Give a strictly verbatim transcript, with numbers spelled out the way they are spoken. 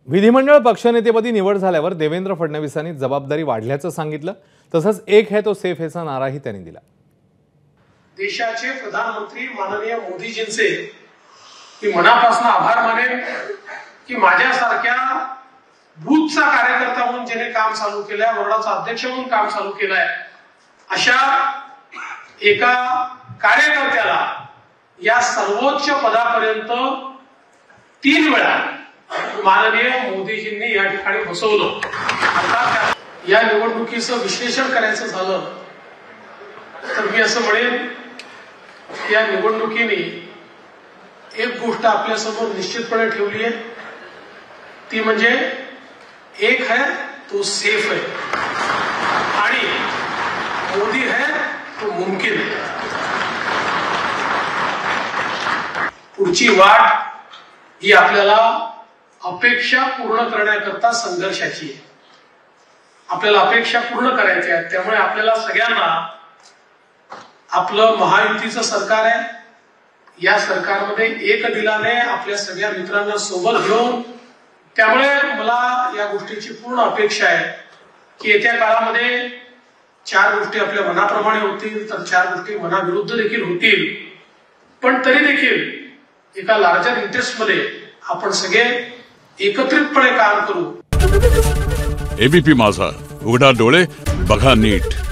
विधिमंडळ पक्षनेतेपदी निवड झाल्यावर देवेंद्र फडणवीसांनी जबाबदारी वाढल्याचं सांगितलं। तसंच एक है तो सेफ हैचा नाराही त्यांनी दिला। देशाचे प्रधानमंत्री माननीय मोदीजींचे मी मनापासून आभार मानेन की माझ्यासारख्या बूथचा कार्यकर्ता म्हणून ज्याने काम चालू केलंय, वर्गाचा अध्यक्ष म्हणून काम चालू केलंय, अशा एका कार्यकर्त्याला या सर्वोच्च पदापर्यंत तीन वेळा माननीय मोदीजींनी या ठिकाणी बसवलं। अर्थात या निवडणुकीचं विश्लेषण करायचं झालं तर मी असं म्हणेन या निवडणुकीने एक गोष्ट आपल्या समोर निश्चितपणे ठेवली आहे, ती म्हणजे एक है तो सेफ है आणि मोदी है तो मुमकिन है। पुढची वाट ही आपल्याला अपेक्षा पूर्ण करण्याकरता संघर्षाची आहे। आपल्याला अपेक्षा पूर्ण करायच्या आहेत, त्यामुळे आपल्याला सगळ्यांना आपलं महायुतीचं सरकार आहे, या सरकारमध्ये एक दिलाने आपल्या सगळ्या मित्रांना सोबत घेऊन, त्यामुळे मला या गोष्टीची पूर्ण अपेक्षा आहे की येत्या काळामध्ये चार गोष्टी आपल्या मनाप्रमाणे होतील तर चार गोष्टी मनाविरुद्ध देखील होतील, पण तरी देखील एका लार्जर इंटरेस्ट मध्ये आपण सगळे एकत्रितपणे काम करू। एबीपी माझा, उघडा डोळे बघा नीट।